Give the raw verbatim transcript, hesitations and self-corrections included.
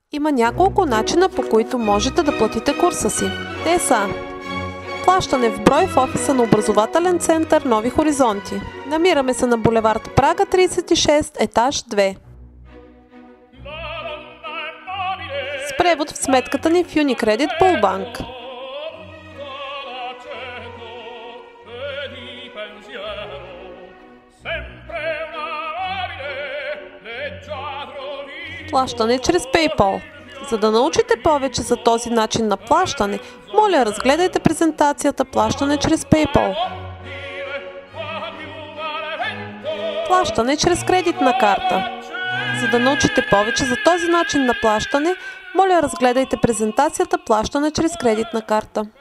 Има няколко начина, по които можете да платите курса си. Те са: плащане в брой в офиса на образователен център Нови хоризонти. Намираме се на булевард Прага тридесет и шест, етаж две. С превод в сметката ни в Unicredit Полбанк. Плащане чрез PayPal. За да научите повече за този начин на плащане, моля, разгледайте презентацията "Плащане чрез PayPal". Плащане чрез кредитна карта. За да научите повече за този начин на плащане, моля, разгледайте презентацията "Плащане чрез кредитна карта".